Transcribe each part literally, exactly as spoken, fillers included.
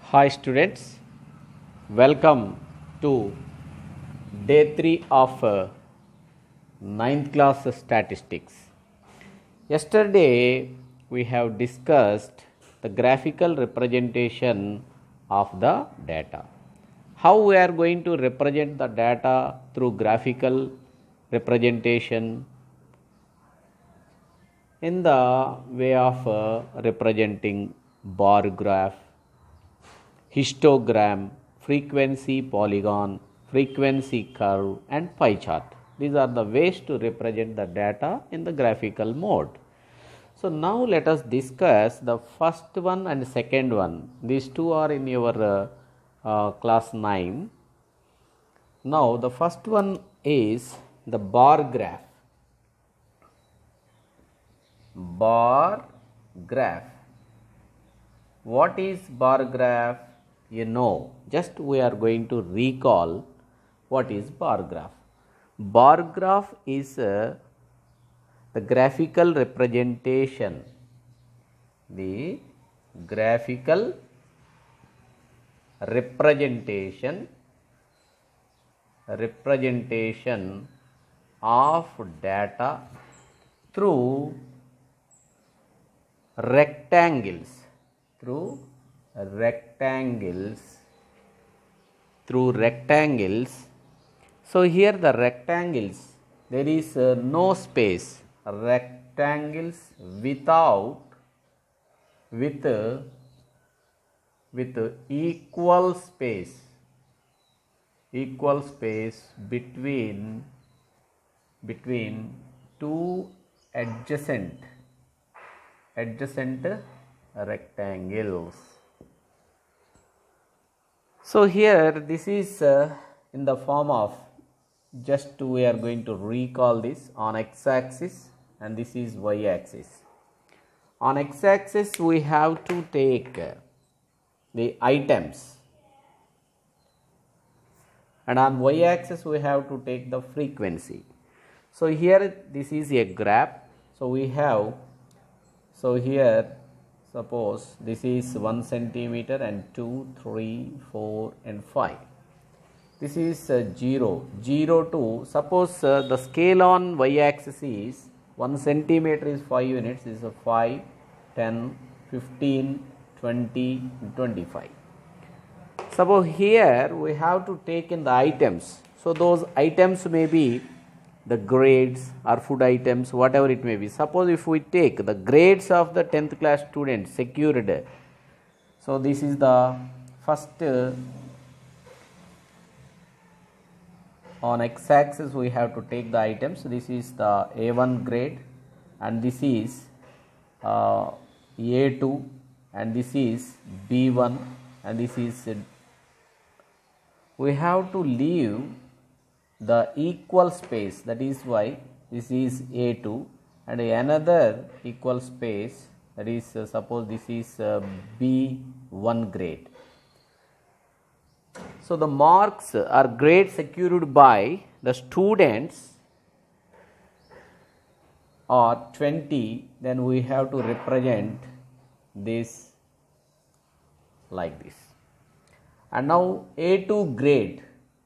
Hi students, welcome to day three of uh, ninth class statistics. Yesterday we have discussed the graphical representation of the data. How we are going to represent the data through graphical representation in the way of uh, representing bar graph, histogram, frequency polygon, frequency curve and pie chart. These are the ways to represent the data in the graphical mode. So now let us discuss the first one and second one. These two are in your uh, uh, class nine. Now the first one is the bar graph. Bar graph. What is bar graph? You know, just we are going to recall what is bar graph. Bar graph is uh, the graphical representation, the graphical representation, representation of data through rectangles, through rectangles, through rectangles. So here the rectangles, there is uh, no space, rectangles without, with, uh, with uh, equal space, equal space between, between two adjacent, adjacent rectangles. So here this is uh, in the form of, just we are going to recall this on x-axis and this is y-axis. On x-axis we have to take uh, the items and on y-axis we have to take the frequency. So here this is a graph. So we have, so here suppose this is one centimeter and two, three, four and five. This is uh, zero, zero to, suppose uh, the scale on y-axis is one centimeter is five units, this is a five, ten, fifteen, twenty, twenty-five. Suppose here we have to take in the items. So those items may be the grades or food items, whatever it may be. Suppose if we take the grades of the tenth class students secured. So this is the first, uh, on x-axis we have to take the items. This is the A one grade and this is uh, A two and this is B one and this is, uh, we have to leave the equal space, that is why this is A two and another equal space, that is uh, suppose this is uh, B one grade. So the marks are grades secured by the students are twenty, then we have to represent this like this. And now A two grade,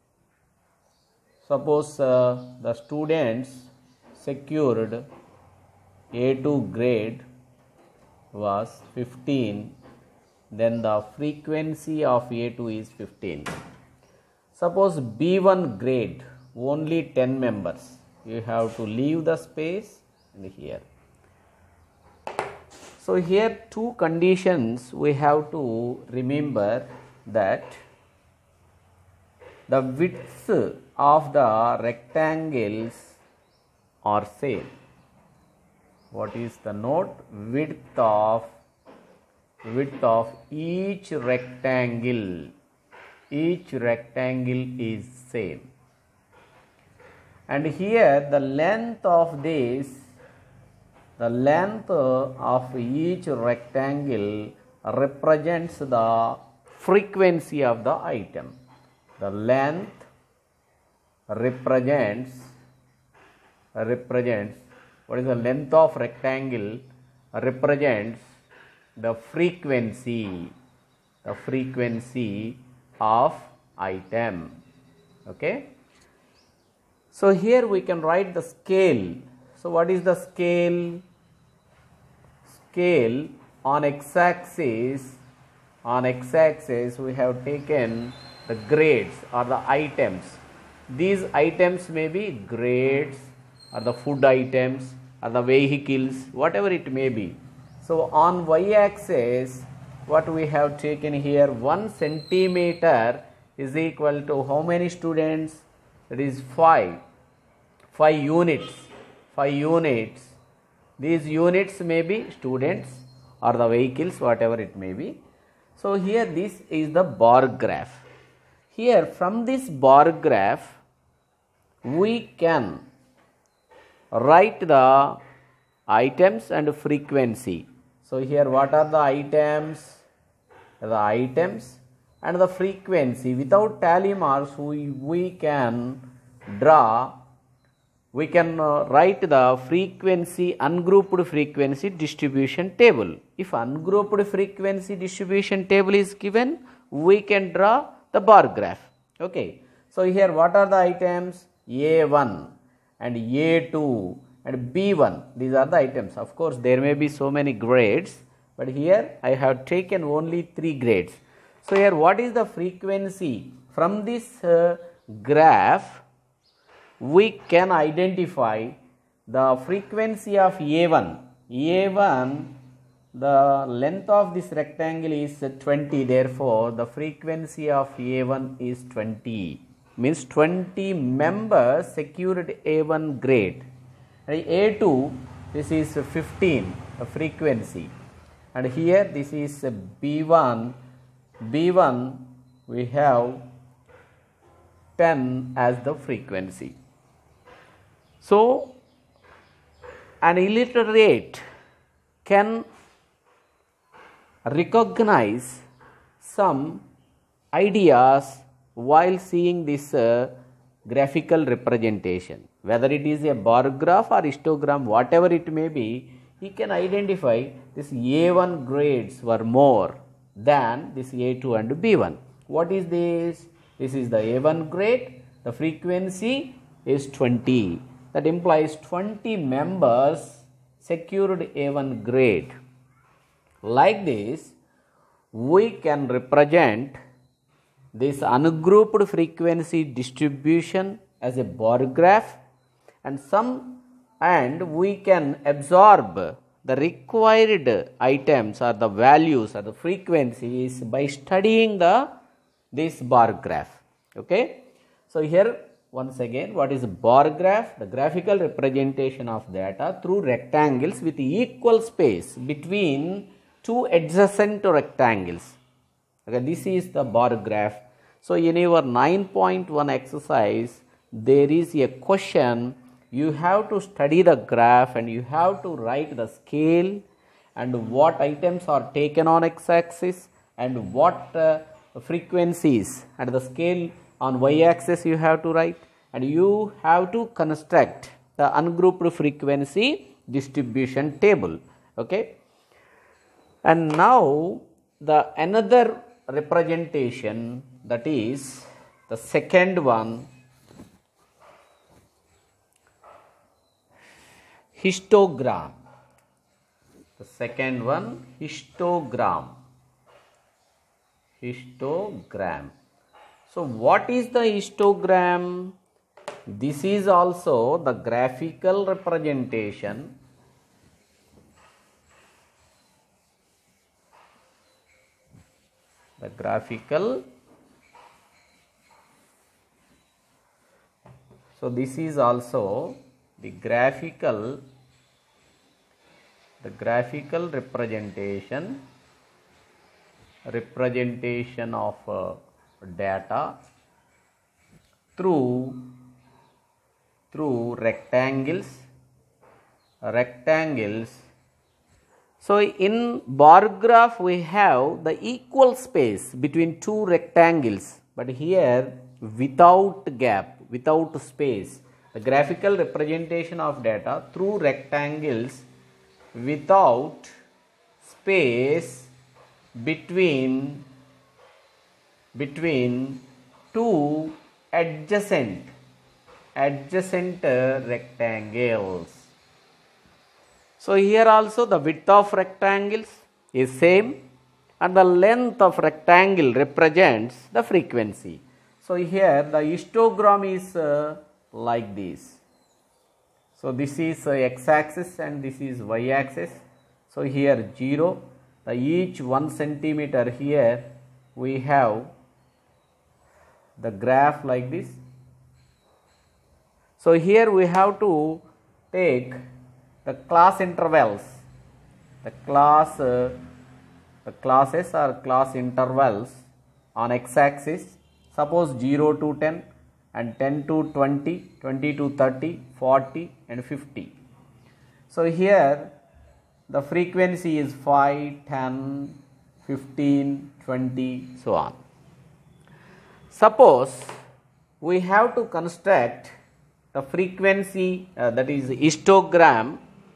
suppose uh, the students secured A two grade was fifteen, then the frequency of A two is fifteen. Suppose B one grade, only ten members, you have to leave the space and here. So here two conditions we have to remember, that the width of the rectangles are same. What is the note? Width of, width of each rectangle, each rectangle is same. And here the length of this, the length of each rectangle represents the frequency of the item. The length represents, represents, what is the length of rectangle represents the frequency, the frequency of item. Okay. So here we can write the scale. So what is the scale? Scale on x-axis, on x-axis we have taken the grades or the items. These items may be grades or the food items or the vehicles, whatever it may be. So on y-axis, what we have taken here, one centimeter is equal to how many students? That is five. five units. five units. These units may be students or the vehicles, whatever it may be. So here this is the bar graph. Here from this bar graph, we can write the items and frequency. So here what are the items? The items and the frequency. Without tally marks, we, we can draw, we can uh, write the frequency, ungrouped frequency distribution table. If ungrouped frequency distribution table is given, we can draw the bar graph. Okay. So here what are the items? A one and A two and B one. These are the items. Of course, there may be so many grades, but here I have taken only three grades. So here what is the frequency? From this uh, graph, we can identify the frequency of A one. A one, the length of this rectangle is twenty, therefore the frequency of A one is twenty. Means twenty members secured A one grade. And A two, this is fifteen, the frequency. And here this is B one. B one, we have ten as the frequency. So an illiterate can recognize some ideas while seeing this uh, graphical representation. Whether it is a bar graph or histogram, whatever it may be, he can identify this A one grades were more than this A two and B one. What is this? This is the A one grade. The frequency is twenty. That implies twenty members secured A one grade. Like this, we can represent this ungrouped frequency distribution as a bar graph, and some and we can absorb the required items or the values or the frequencies by studying the this bar graph. Okay. So here once again, what is a bar graph? The graphical representation of data through rectangles with equal space between two adjacent rectangles. Okay, this is the bar graph. So in your nine point one exercise, there is a question. You have to study the graph and you have to write the scale and what items are taken on x-axis and what uh, frequencies and the scale on y-axis you have to write, and you have to construct the ungrouped frequency distribution table. Okay. And now the another representation, that is the second one, histogram. The second one, histogram. Histogram. So what is the histogram? This is also the graphical representation the graphical so this is also the graphical the graphical representation representation of uh, data through through rectangles rectangles. So in bar graph we have the equal space between two rectangles, but here without gap, without space. The graphical representation of data through rectangles without space between between two adjacent adjacent uh, rectangles. So here also the width of rectangles is same and the length of rectangle represents the frequency. So here the histogram is uh, like this. So this is uh, x-axis and this is y-axis. So here zero, the each one centimeter here we have the graph like this. So here we have to take the class intervals, the class uh, the classes or class intervals on x-axis. Suppose zero to ten and ten to twenty, twenty to thirty, forty and fifty. So here the frequency is five, ten, fifteen, twenty, so on. Suppose we have to construct the frequency uh, that is histogram.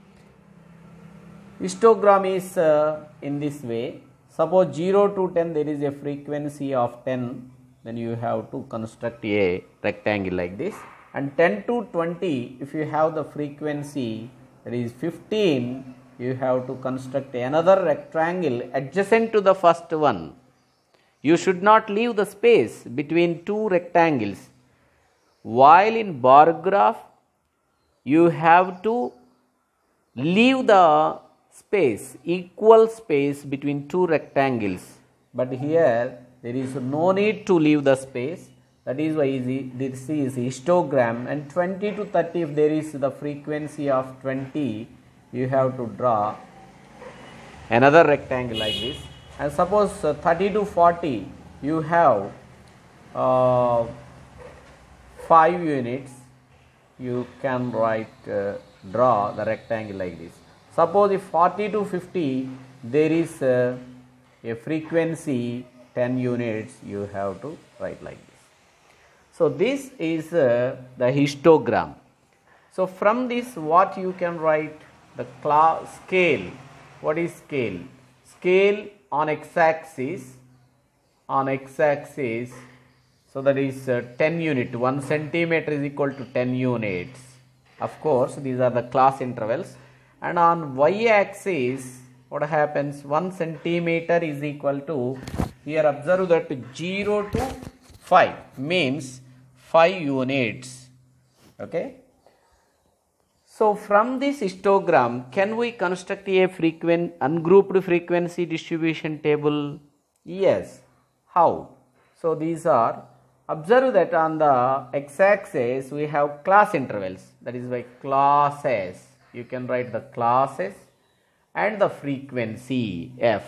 Histogram is uh, in this way. Suppose zero to ten there is a frequency of ten, then you have to construct a rectangle like this, and ten to twenty if you have the frequency that is fifteen, you have to construct another rectangle adjacent to the first one. You should not leave the space between two rectangles. While in bar graph you have to leave the space, equal space between two rectangles, but here there is no need to leave the space. That is why this is histogram, and twenty to thirty if there is the frequency of twenty, you have to draw another rectangle like this. And suppose uh, thirty to forty you have uh, five units, you can write uh, draw the rectangle like this. Suppose if forty to fifty there is uh, a frequency ten units, you have to write like this. So this is uh, the histogram. So from this what you can write? The class scale. What is scale? Scale on x-axis, on x-axis, so that is uh, ten unit, one centimeter is equal to ten units. Of course these are the class intervals. And on y-axis what happens? one centimeter is equal to, here observe that zero to five means five units. Okay. So from this histogram, can we construct a frequent ungrouped frequency distribution table? Yes. How? So these are, observe that on the x-axis we have class intervals, that is by classes. You can write the classes and the frequency f.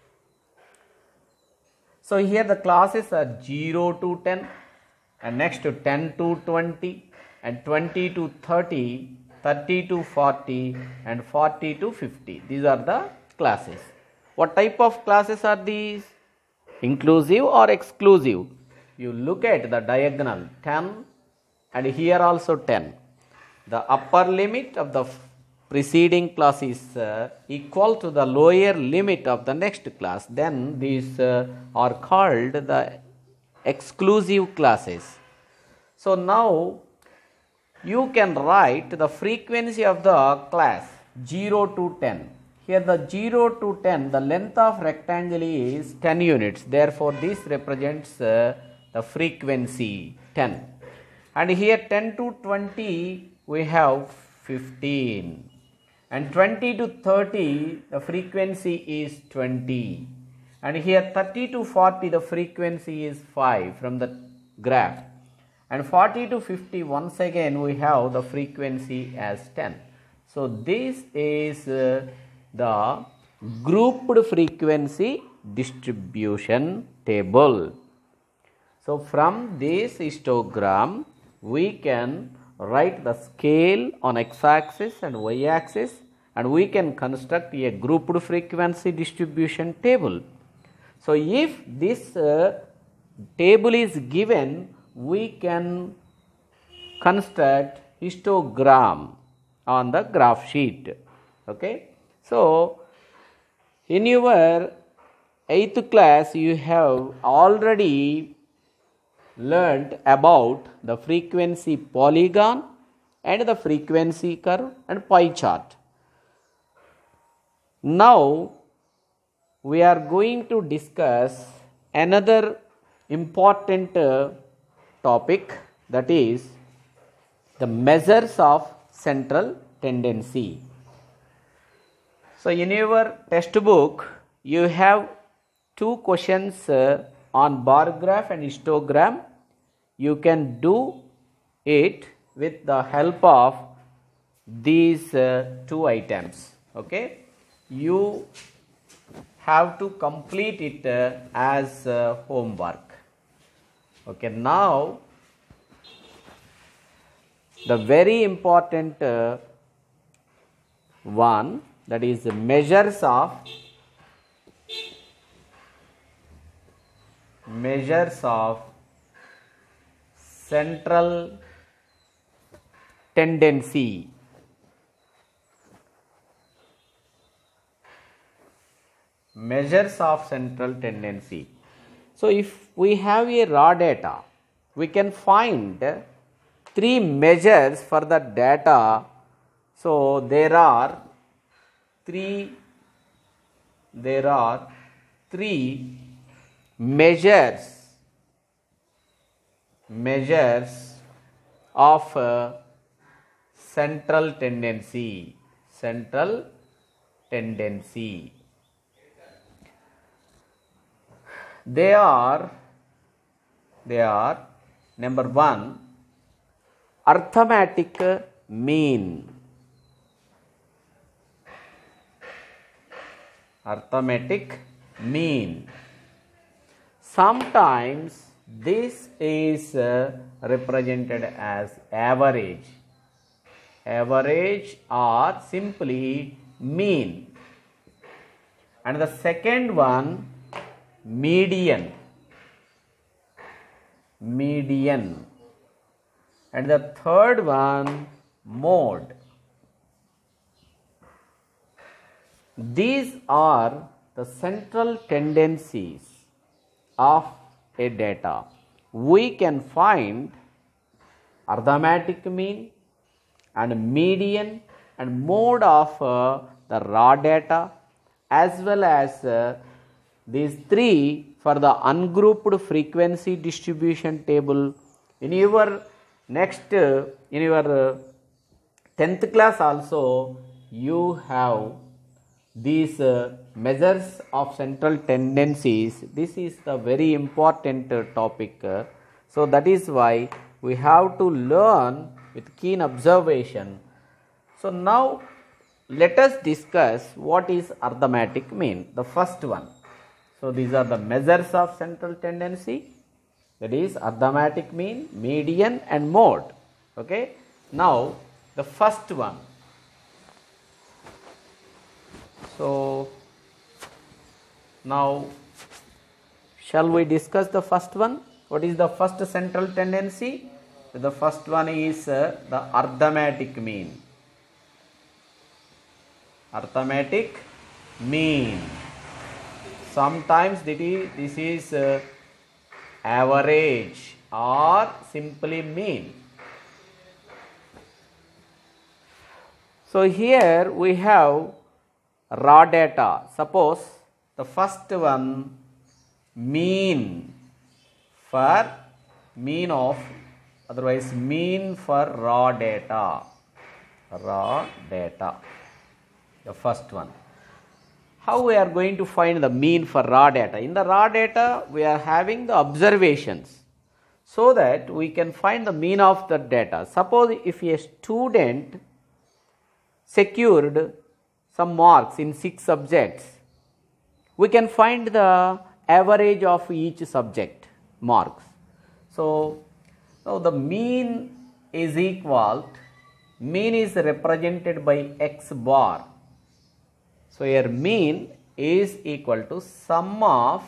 So here the classes are zero to ten, and next to ten to twenty, and twenty to thirty, thirty to forty, and forty to fifty. These are the classes. What type of classes are these? Inclusive or exclusive? You look at the diagonal, ten, and here also ten. The upper limit of the preceding class is uh, equal to the lower limit of the next class. Then these uh, are called the exclusive classes. So now you can write the frequency of the class zero to ten. Here the zero to ten, the length of rectangle is ten units. Therefore this represents uh, the frequency ten. And here ten to twenty we have fifteen. And twenty to thirty the frequency is twenty. And here thirty to forty the frequency is five from the graph. And forty to fifty once again we have the frequency as ten. So this is uh, the grouped frequency distribution table. So from this histogram we can write the scale on x-axis and y-axis, and we can construct a grouped frequency distribution table. So if this uh, table is given, we can construct histogram on the graph sheet. Okay. So in your eighth class you have already learnt about the frequency polygon and the frequency curve and pie chart. Now we are going to discuss another important uh, topic, that is the measures of central tendency. So in your textbook you have two questions uh, on bar graph and histogram. You can do it with the help of these uh, two items. Okay, you have to complete it uh, as uh, homework. Okay, now the very important uh, one, that is the measures of measures of central tendency. Measures of central tendency. So if we have a raw data, we can find three measures for the data. So there are three there are three measures measures of uh, central tendency central tendency. They are they are number one, arithmetic mean. Arithmetic mean. Sometimes this is uh, represented as average. Average or simply mean. And the second one, median. Median. And the third one, mode. These are the central tendencies of a data. We can find arithmetic mean and median and mode of uh, the raw data, as well as uh, these three for the ungrouped frequency distribution table. In your next, uh, in your uh, tenth class also, you have these uh, measures of central tendencies. This is the very important uh, topic. Uh, so that is why we have to learn with keen observation. So now let us discuss what is arithmetic mean. The first one. So these are the measures of central tendency. That is arithmetic mean, median and mode. Okay. Now the first one. So now shall we discuss the first one? What is the first central tendency? So the first one is uh, the arithmetic mean. Arithmetic mean. Sometimes this is uh, average or simply mean. So here we have raw data. Suppose the first one, mean for mean of, otherwise mean for raw data. Raw data. The first one. How we are going to find the mean for raw data? In the raw data, we are having the observations, so that we can find the mean of the data. Suppose if a student secured some marks in six subjects, we can find the average of each subject marks. So, so the mean is equal, mean is represented by x bar. So here mean is equal to sum of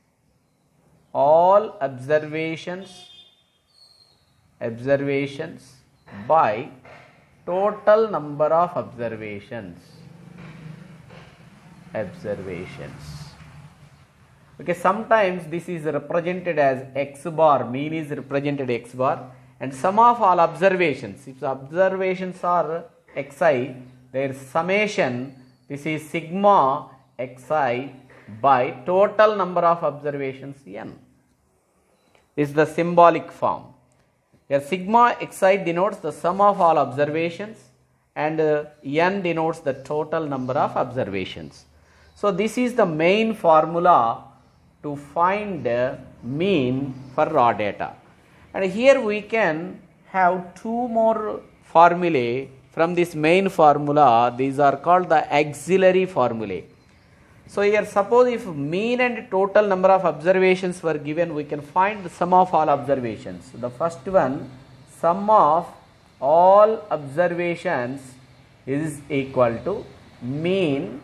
all observations observations by total number of observations observations. Okay, sometimes this is represented as x bar, mean is represented x bar, and sum of all observations, if the observations are xi, their summation, this is sigma xi by total number of observations n. This is the symbolic form. Here sigma xi denotes the sum of all observations and uh, n denotes the total number of observations. So this is the main formula to find uh, mean for raw data. And here we can have two more formulae from this main formula. These are called the auxiliary formulae. So here suppose if mean and total number of observations were given, we can find the sum of all observations. The first one, sum of all observations is equal to mean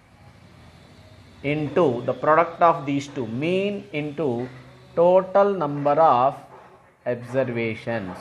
into the product of these two, mean into total number of observations.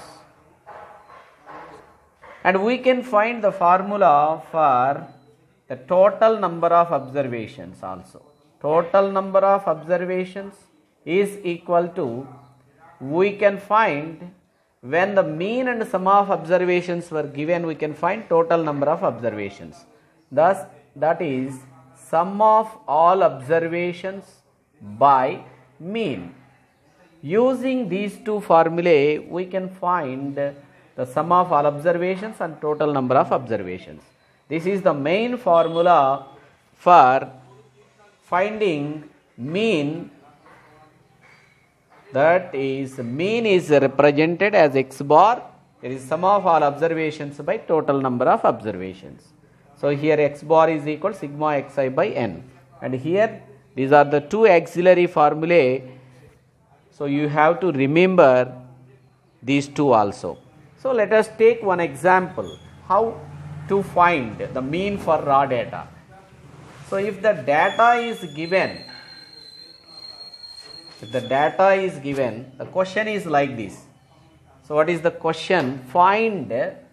And we can find the formula for the total number of observations also. Total number of observations is equal to, we can find when the mean and sum of observations were given, we can find total number of observations. Thus, that is sum of all observations by mean. Using these two formulae, we can find the sum of all observations and total number of observations. This is the main formula for finding mean. That is, mean is represented as x bar. There is sum of all observations by total number of observations. So here x bar is equal to sigma xi by n. And here these are the two auxiliary formulae. So you have to remember these two also. So let us take one example how to find the mean for raw data. So if the data is given, if the data is given, the question is like this. So what is the question? Find,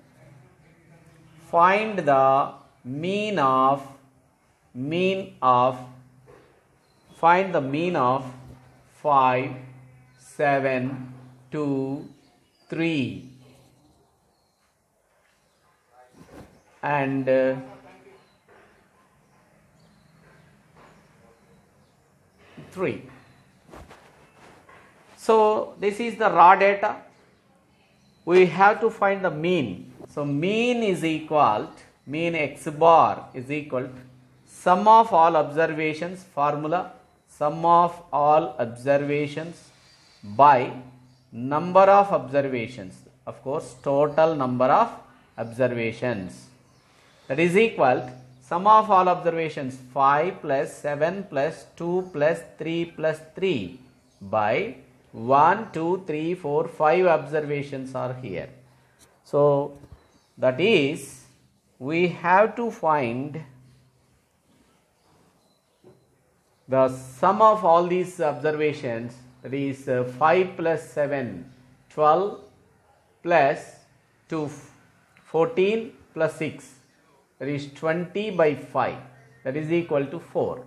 find the mean of, mean of, find the mean of five, seven, two, three. And uh, three. So this is the raw data. We have to find the mean. So mean is equal to, mean x bar is equal to sum of all observations, formula sum of all observations by number of observations, of course total number of observations. That is equal to sum of all observations five plus seven plus two plus three plus three by one, two, three, four, five observations are here. So that is, we have to find the sum of all these observations. That is uh, five plus seven, twelve plus two, fourteen plus six. That is twenty by five, that is equal to four.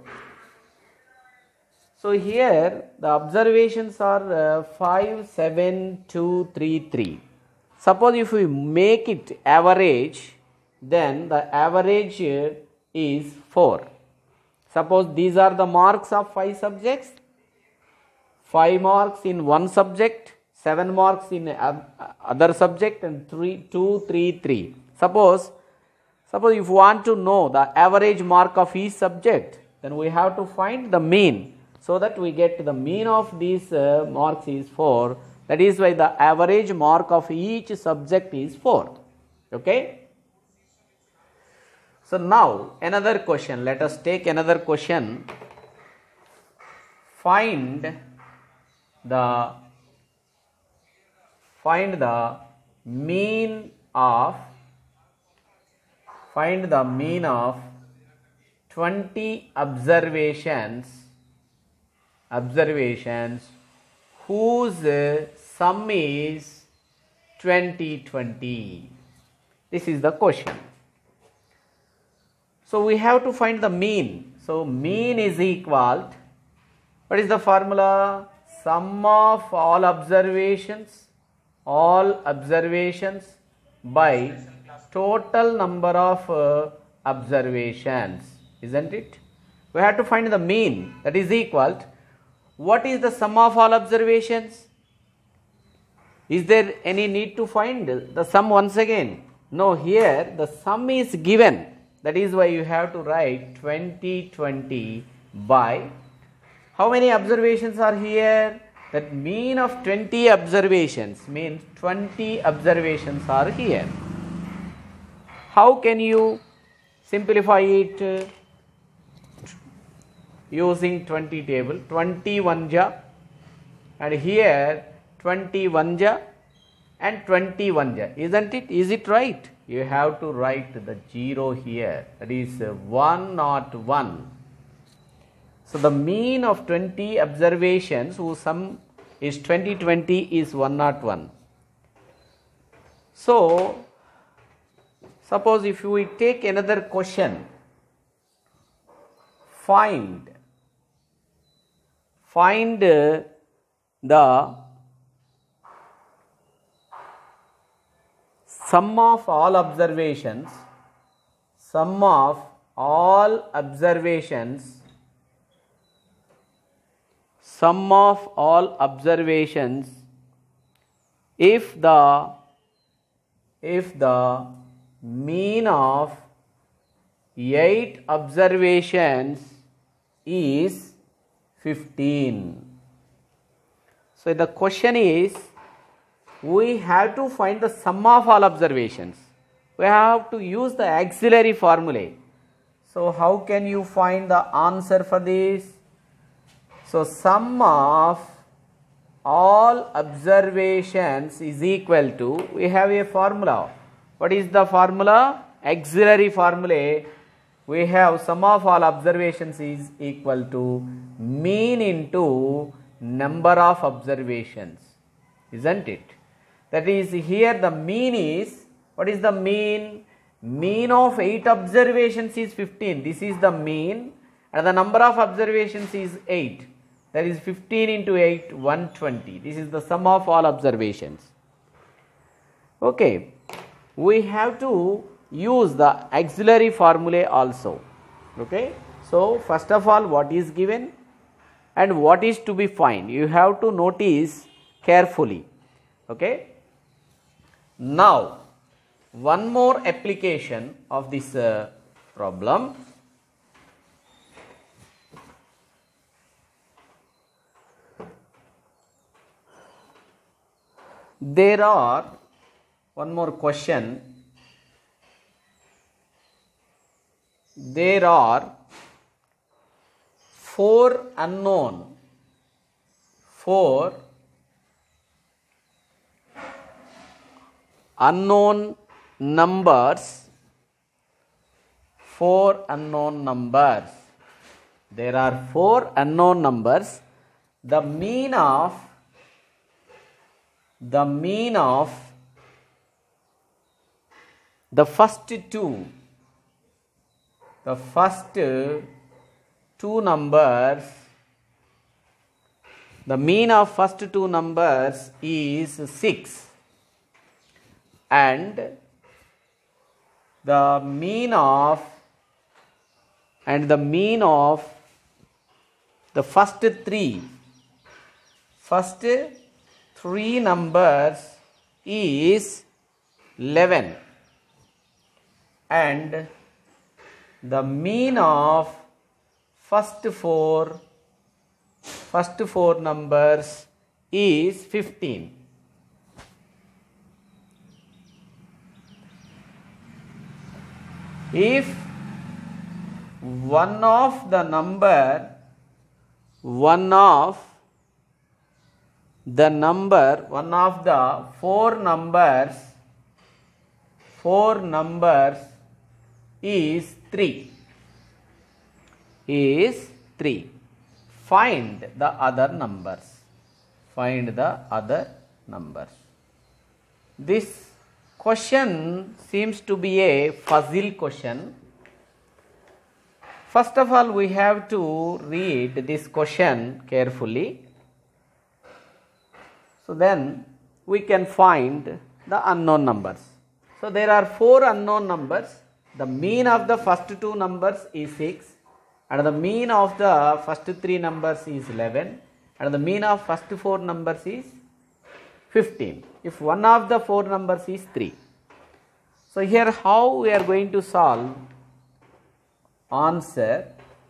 So here the observations are uh, five, seven, two, three, three. Suppose if we make it average, then the average is four. Suppose these are the marks of five subjects, five marks in one subject, seven marks in other subject, and three, two, three, three. Suppose Suppose if you want to know the average mark of each subject, then we have to find the mean, so that we get the mean of these uh, marks is four. That is why the average mark of each subject is four. Okay. So now another question. Let us take another question. Find the find the mean of Find the mean of twenty observations, observations whose uh, sum is twenty, twenty. This is the question. So we have to find the mean. So mean is equal to What is the formula? Sum of all observations, all observations by total number of uh, observations, isn't it? We have to find the mean, that is equal to, what is the sum of all observations? Is there any need to find the sum once again? No, here the sum is given. That is why you have to write twenty twenty by, how many observations are here? That mean of twenty observations means twenty observations are here. How can you simplify it? Uh, using twenty table, twenty-one ja, and here twenty-one ja and twenty-one ja, isn't it? Is it right? You have to write the zero here, that is one not one. So the mean of twenty observations whose sum is twenty twenty is one not one. So suppose if we take another question, find find uh, the sum of all observations, sum of all observations, sum of all observations if the if the mean of eight observations is fifteen. So the question is, we have to find the sum of all observations. We have to use the auxiliary formulae. So how can you find the answer for this? So sum of all observations is equal to, we have a formula. What is the formula? Auxiliary formulae. We have sum of all observations is equal to mean into number of observations, isn't it? That is, here the mean is, what is the mean? Mean of eight observations is fifteen. This is the mean, and the number of observations is eight. That is fifteen into eight, one hundred twenty. This is the sum of all observations. Okay, we have to use the auxiliary formulae also. Okay, so first of all, what is given and what is to be found, you have to notice carefully. Okay, now one more application of this uh, problem. There are one more question. There are four unknown, four unknown numbers, four unknown numbers. There are four unknown numbers. The mean of the mean of the first two, the first two numbers, the mean of first two numbers is six, and the mean of and the mean of the first three first three numbers is eleven, and the mean of first four first four numbers is fifteen. If one of the number one of the number one of the four numbers four numbers is three is three, find the other numbers, find the other numbers. This question seems to be a puzzle question. First of all, we have to read this question carefully. So then we can find the unknown numbers. So there are four unknown numbers. The mean of the first two numbers is six, and the mean of the first three numbers is eleven, and the mean of first four numbers is fifteen. If one of the four numbers is three. So here how we are going to solve? Answer: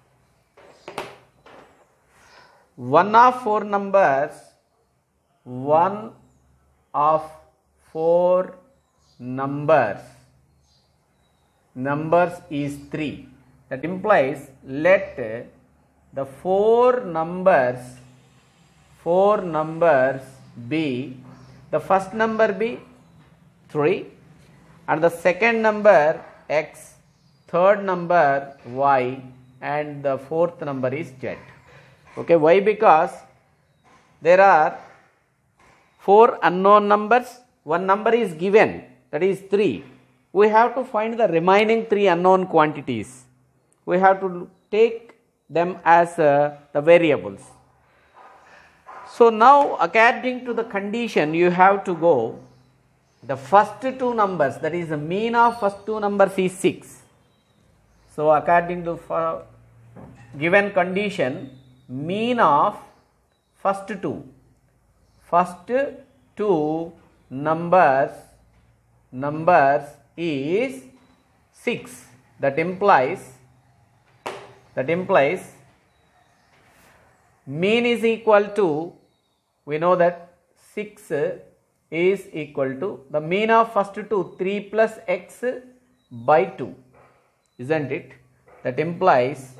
one of four numbers, one of four numbers numbers is three. That implies let the four numbers four numbers be, the first number be three, and the second number x, third number y, and the fourth number is z. Okay, why? Because there are four unknown numbers, one number is given, that is three. We have to find the remaining three unknown quantities. We have to take them as uh, the variables. So now according to the condition, you have to go the first two numbers, that is the mean of first two numbers is six. So according to for given condition, mean of first two first two numbers numbers is six. That implies that implies mean is equal to, we know that six is equal to the mean of first two, three plus x by two, isn't it? That implies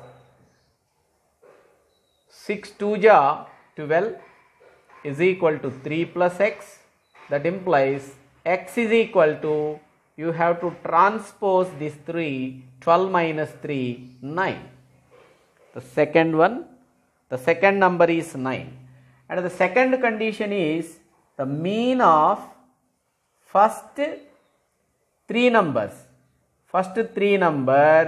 six two ja twelve is equal to three plus x. That implies x is equal to, you have to transpose this three, twelve minus three, nine. The second one, the second number is nine. And the second condition is the mean of first three numbers. First three numbers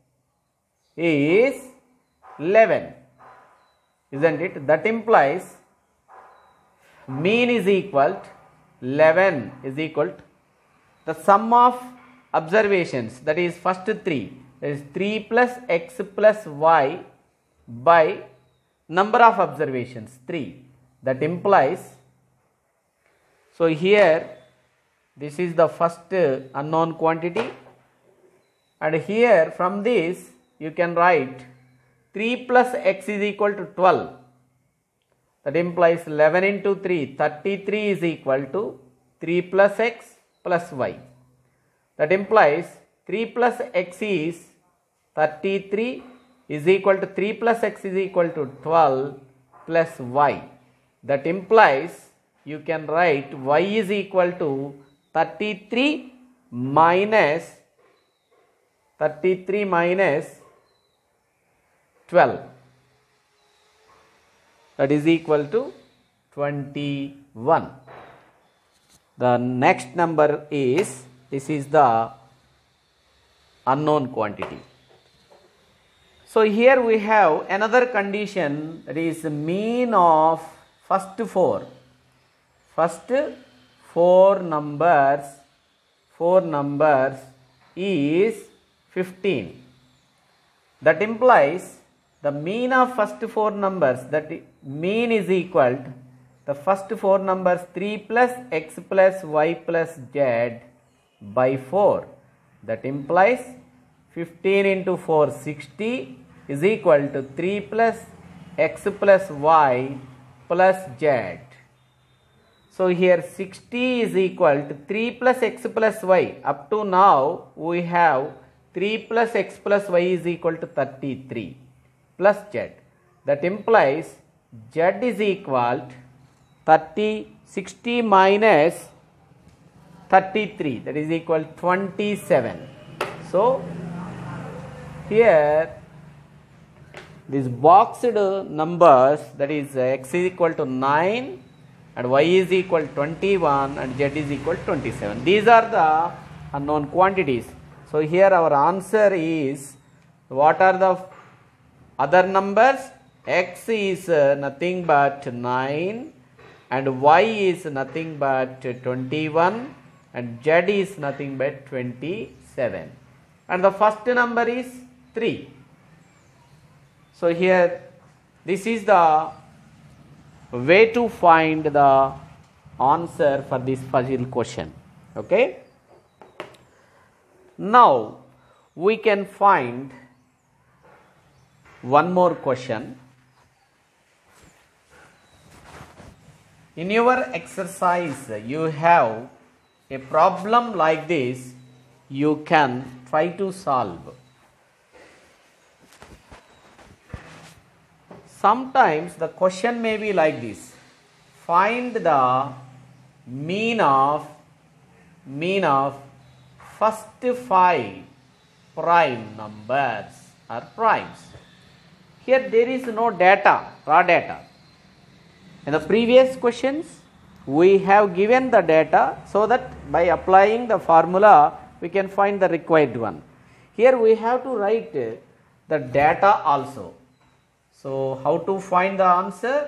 is eleven, isn't it? That implies mean is equal to eleven is equal to the sum of observations, that is first three, that is three plus x plus y by number of observations three. That implies, so here this is the first unknown quantity, and here from this you can write three plus x is equal to twelve. That implies eleven into three, thirty-three is equal to three plus x plus y. That implies three plus x is thirty-three is equal to three plus x is equal to twelve plus y. That implies you can write y is equal to thirty-three minus thirty-three minus twelve. That is equal to twenty-one. The next number is, this is the unknown quantity. So here we have another condition, that is mean of first four. First four numbers, four numbers is fifteen. That implies the mean of first four numbers, that mean is equal to the first four numbers three plus x plus y plus z by four. That implies fifteen into four, sixty is equal to three plus x plus y plus z. So here sixty is equal to three plus x plus y. Up to now we have three plus x plus y is equal to thirty-three plus z. That implies z is equal to thirty, sixty minus thirty-three, that is equal to twenty-seven. So here these boxed numbers, that is x is equal to nine and y is equal to twenty-one and z is equal to twenty-seven. These are the unknown quantities. So here our answer is, what are the other numbers, x is uh, nothing but nine and y is nothing but twenty-one and z is nothing but twenty-seven, and the first number is three. So here this is the way to find the answer for this puzzle question. Okay. Now we can find one more question. In your exercise, you have a problem like this, you can try to solve. Sometimes the question may be like this: find the mean of mean of first five prime numbers or primes. Here there is no data, raw data. In the previous questions, we have given the data so that by applying the formula, we can find the required one. Here we have to write the data also. So how to find the answer?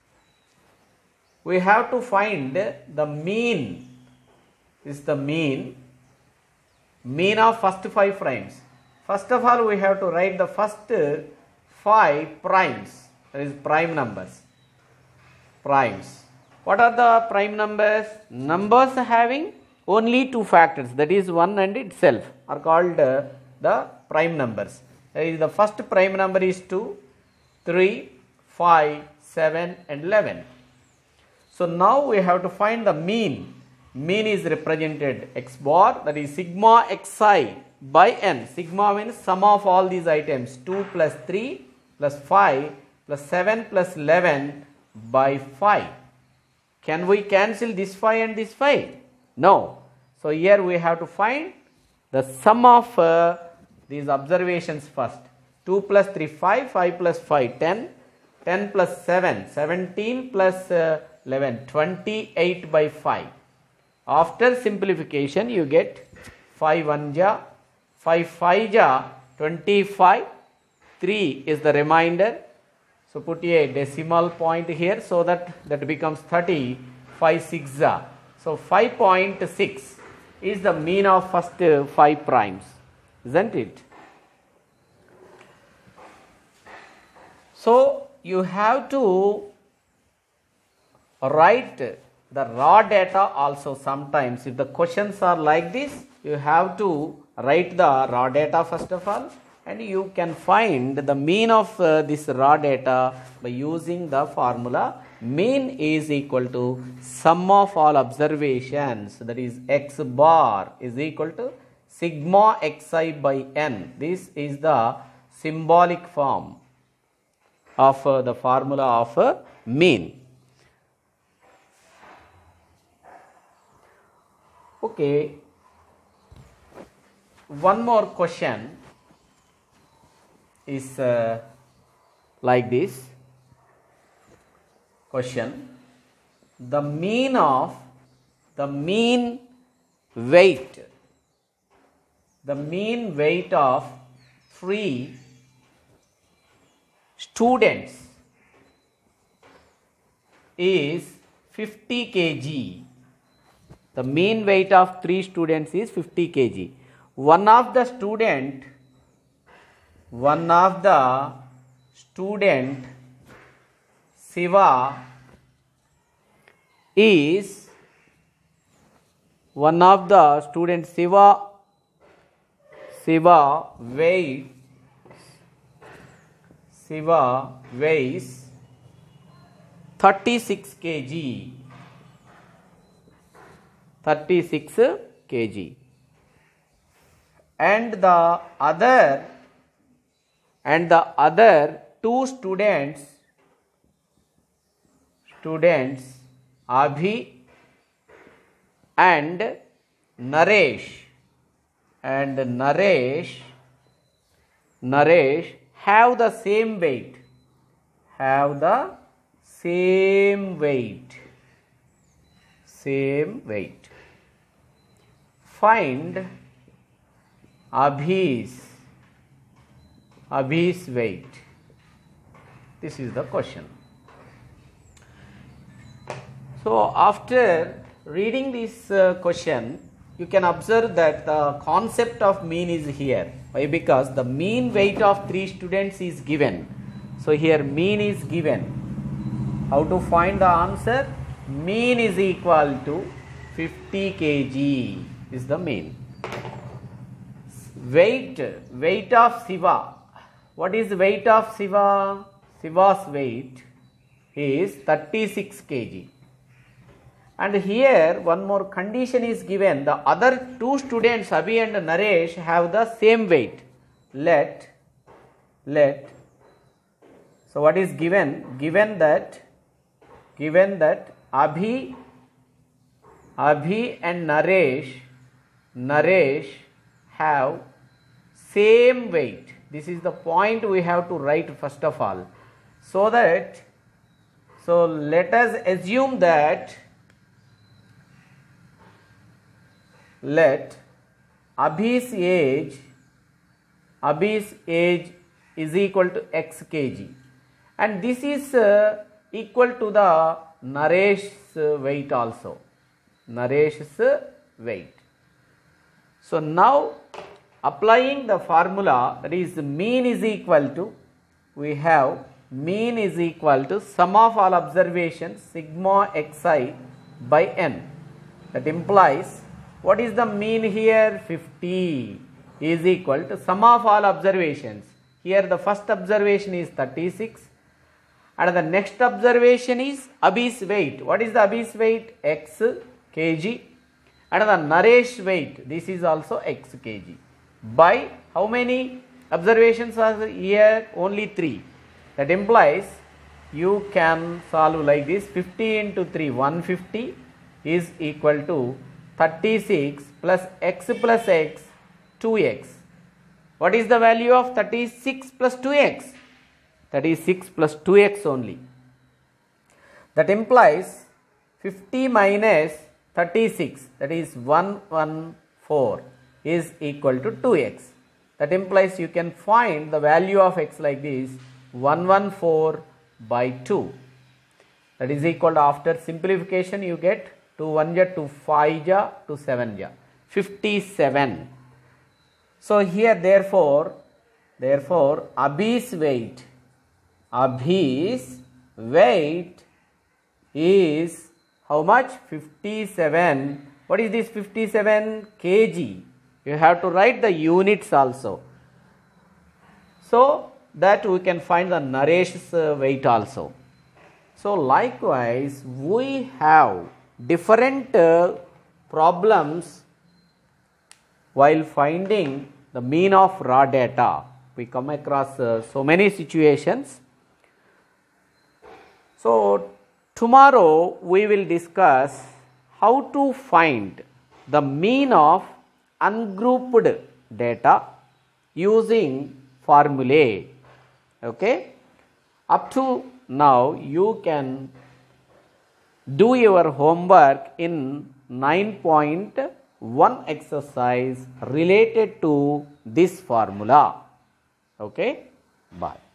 We have to find the mean. This is the mean. Mean of first five primes. First of all, we have to write the first five primes, that is prime numbers. Primes. What are the prime numbers? Numbers having only two factors, that is one and itself, are called uh, the prime numbers. That is, the first prime number is two, three, five, seven and eleven. So now we have to find the mean. Mean is represented x bar, that is sigma xi by n. Sigma means sum of all these items, two plus three plus five plus seven plus eleven by five. Can we cancel this five and this five? No. So here we have to find the sum of uh, these observations first. two plus three, five, five plus five, ten, ten plus seven, seventeen plus uh, eleven, twenty-eight by five. After simplification, you get five one ja, five five ja, twenty-five, three is the remainder. So put a decimal point here so that that becomes thirty, five six ja. So five point six is the mean of first five primes, isn't it? So you have to write the raw data also. Sometimes if the questions are like this, you have to write the raw data first of all, and you can find the mean of uh, this raw data by using the formula. Mean is equal to sum of all observations, that is x bar is equal to sigma xi by n. This is the symbolic form of uh, the formula of uh, mean. Okay, one more question is uh, like this question: the mean of the mean weight the mean weight of three students is fifty kilograms. The mean weight of three students is fifty kilograms. One of the student, one of the student Siva is, one of the student Siva, Siva weighs, Siva weighs thirty-six kilograms. thirty-six kilograms. And the other and the other two students students Abhi and Naresh and Naresh Naresh have the same weight have the same weight same weight. Find Abhi's Abhi's weight. This is the question. So after reading this uh, question, you can observe that the concept of mean is here. Why? Because the mean weight of three students is given. So here mean is given. How to find the answer? Mean is equal to fifty kilograms is the mean. Weight, weight of Shiva. What is weight of Shiva? Shiva's weight is thirty-six kilograms. And here one more condition is given. The other two students, Abhi and Naresh, have the same weight. Let, let. So what is given? Given that, given that Abhi, Abhi and Naresh, Naresh have same weight. This is the point we have to write first of all. So that, so let us assume that, let Abhi's age, Abhi's age is equal to x kg, and this is uh, equal to the Naresh's uh, weight also, Naresh's uh, weight. So now applying the formula, that is mean is equal to, we have mean is equal to sum of all observations sigma xi by n. That implies, what is the mean here? fifty is equal to sum of all observations. Here the first observation is thirty-six and the next observation is Abhi's weight. What is the Abhi's weight? X kg, and the Naresh weight, this is also x kg. By how many observations are here? Only three. That implies you can solve like this: fifty into three, one hundred fifty is equal to thirty-six plus x plus x, two x. What is the value of thirty-six plus two x? thirty-six plus two x only. That implies fifty minus thirty-six, that is one hundred fourteen, is equal to two x. That implies you can find the value of x like this: one hundred fourteen by two. That is equal to, after simplification you get two one ja, two five ja, two seven ja, fifty-seven. So here therefore, therefore Abhi's weight, Abhi's weight is how much? fifty-seven. What is this fifty-seven? Kg. You have to write the units also. So that we can find the Naresh's weight also. So likewise we have different uh, problems while finding the mean of raw data. We come across uh, so many situations. So tomorrow we will discuss how to find the mean of ungrouped data using formulae. Okay, up to now you can do your homework in nine point one exercise related to this formula. Okay, bye.